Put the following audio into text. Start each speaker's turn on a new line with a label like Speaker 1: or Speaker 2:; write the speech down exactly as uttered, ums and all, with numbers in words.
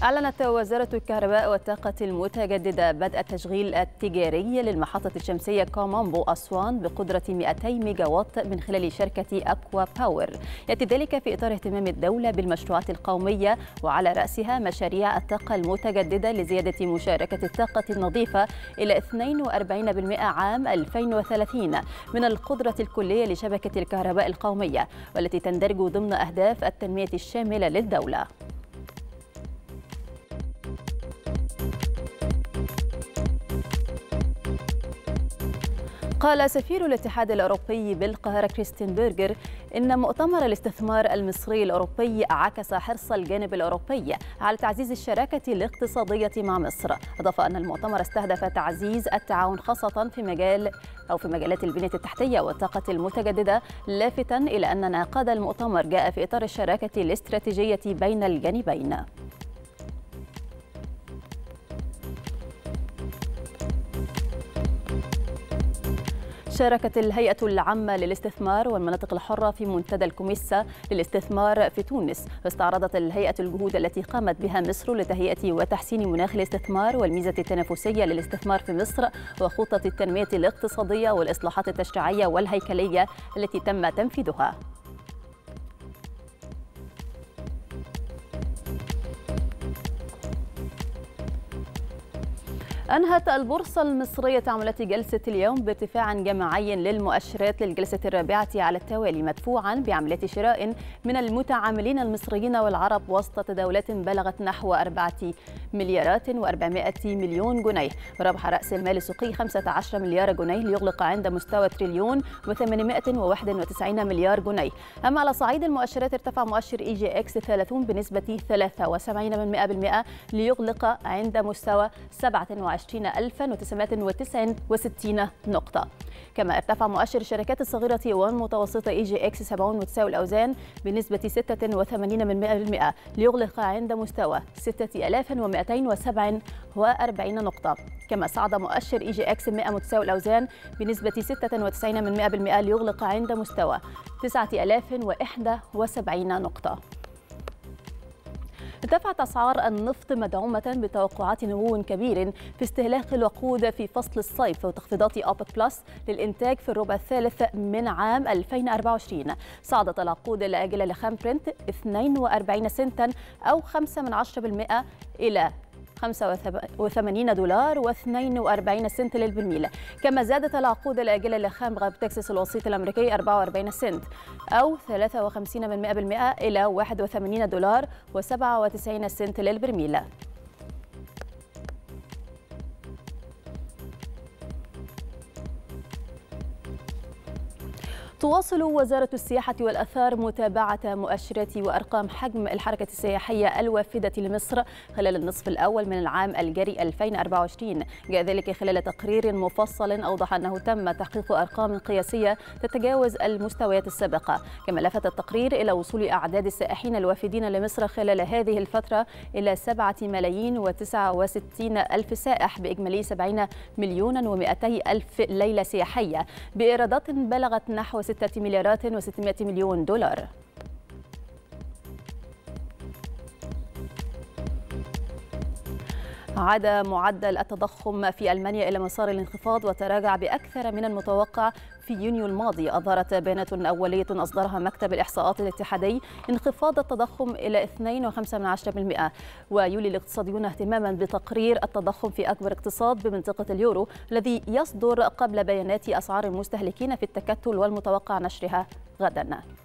Speaker 1: أعلنت وزارة الكهرباء والطاقة المتجددة بدء التشغيل التجاري للمحطة الشمسية كومامبو أسوان بقدرة مئتي ميجا وات من خلال شركة أكوا باور. يأتي ذلك في إطار اهتمام الدولة بالمشروعات القومية وعلى رأسها مشاريع الطاقة المتجددة لزيادة مشاركة الطاقة النظيفة إلى اثنين وأربعين بالمئة عام ألفين وثلاثين من القدرة الكلية لشبكة الكهرباء القومية، والتي تندرج ضمن أهداف التنمية الشاملة للدولة. قال سفير الاتحاد الأوروبي بالقاهرة كريستين بيرغر إن مؤتمر الاستثمار المصري الأوروبي عكس حرص الجانب الأوروبي على تعزيز الشراكة الاقتصادية مع مصر. أضاف أن المؤتمر استهدف تعزيز التعاون خاصة في مجال أو في مجالات البنية التحتية والطاقة المتجددة، لافتا إلى أن انعقاد المؤتمر جاء في إطار الشراكة الاستراتيجية بين الجانبين. شاركت الهيئة العامة للاستثمار والمناطق الحرة في منتدى الكوميسا للاستثمار في تونس، واستعرضت الهيئة الجهود التي قامت بها مصر لتهيئة وتحسين مناخ الاستثمار والميزة التنافسية للاستثمار في مصر وخطة التنمية الاقتصادية والإصلاحات التشريعية والهيكلية التي تم تنفيذها. أنهت البورصة المصرية تعاملات جلسة اليوم بارتفاع جماعي للمؤشرات للجلسة الرابعة على التوالي، مدفوعا بعملات شراء من المتعاملين المصريين والعرب وسط تداولات بلغت نحو أربعة مليارات وأربعمائة مليون جنيه. ربح رأس المال السوقي خمسة عشر مليار جنيه ليغلق عند مستوى تريليون وثمانمائة وواحد وتسعين مليار جنيه. أما على صعيد المؤشرات ارتفع مؤشر إي جي إكس ثلاثين بنسبة ثلاثة وسبعين بالمئة ليغلق عند مستوى سبعة وعشرين ألف وتسعمائة وتسعة وستين نقطة. كما ارتفع مؤشر الشركات الصغيرة والمتوسطة إي جي إكس سبعين متساوي الأوزان بنسبة ستة وثمانين بالمئة ليغلق عند مستوى ستة آلاف ومائتين وسبعة وأربعين نقطة. كما صعد مؤشر إي جي إكس مئة متساوي الأوزان بنسبة ستة وتسعين بالمئة ليغلق عند مستوى تسعة آلاف وواحد وسبعين نقطة. ارتفعت أسعار النفط مدعومة بتوقعات نمو كبير في استهلاك الوقود في فصل الصيف وتخفيضات أوبك بلس للإنتاج في الربع الثالث من عام ألفين وأربعة وعشرين. صعدت العقود الآجلة لخام برنت اثنين وأربعين سنتا أو خمسة من عشرة بالمئة إلى خمسة وثمانين دولار واثنين وأربعين سنت للبرميل. كما زادت العقود الآجلة لخام غرب تكساس الوسيط الأمريكي أربعة وأربعين سنت أو ثلاثة وخمسين بالمئة إلى واحد وثمانين دولار وسبعة وتسعين سنت للبرميل. تواصل وزارة السياحة والآثار متابعة مؤشرات وأرقام حجم الحركة السياحية الوافدة لمصر خلال النصف الأول من العام الجاري ألفين وأربعة وعشرين. جاء ذلك خلال تقرير مفصل أوضح أنه تم تحقيق أرقام قياسية تتجاوز المستويات السابقة. كما لفت التقرير إلى وصول أعداد السائحين الوافدين لمصر خلال هذه الفترة إلى سبعة ملايين وتسعة وستين ألف سائح بإجمالي سبعين مليون ومئتي ألف ليلة سياحية بإيرادات بلغت نحو ستة مليارات وستمائة مليون دولار. عاد معدل التضخم في ألمانيا إلى مسار الانخفاض وتراجع بأكثر من المتوقع في يونيو الماضي. أظهرت بيانات أولية أصدرها مكتب الإحصاءات الاتحادي انخفاض التضخم إلى اثنين وخمسة من عشرة بالمئة. ويولي الاقتصاديون اهتماما بتقرير التضخم في أكبر اقتصاد بمنطقة اليورو الذي يصدر قبل بيانات أسعار المستهلكين في التكتل والمتوقع نشرها غدا.